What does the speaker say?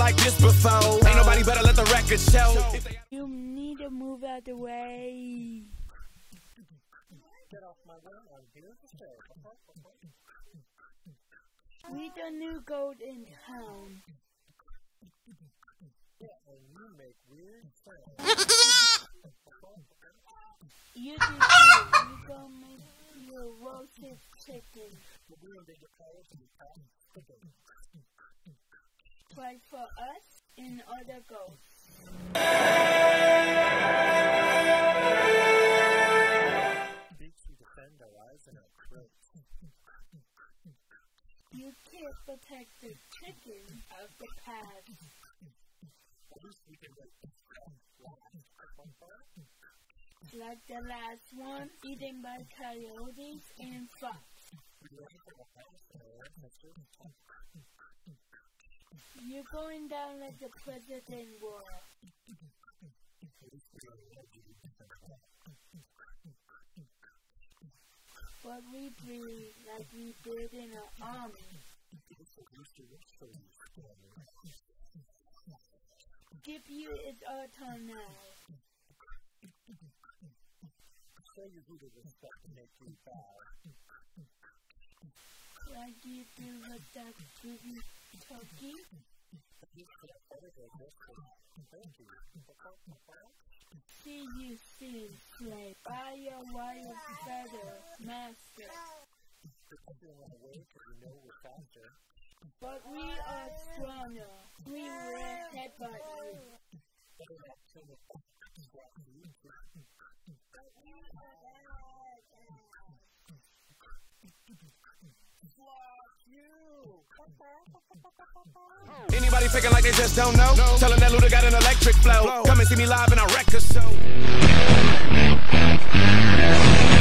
like this before. Ain't nobody better, let the record show. You need to move out the way. Get off my way, I'm here to stay. We the new gold in town. Yeah, and you make weird sounds. You do too. You gonna make your roasted chicken. Fight for us and other ghosts. Beats we defend our lives and our throats. You can't protect the chicken of the past. At least we can make this Like the last one, eaten by coyotes and fox. You're going down like the President war. But we breathe like we did in an army. Give you its our time now. Show you who to respect and make you bow. Like you do with that baby turkey. See you soon, slave. By your wire feather, master. But we are stronger. We will headbutt you. Anybody faking like they just don't know? Tell them that Luda got an electric flow. Come and see me live in a record show.